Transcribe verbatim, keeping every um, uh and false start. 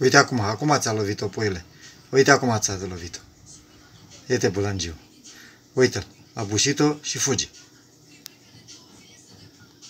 Uite acum, acum ți-a lovit-o, puiule. Uite acum ți-a lovit-o. Uite bulangiu. Uite-l, a bușit-o și fuge.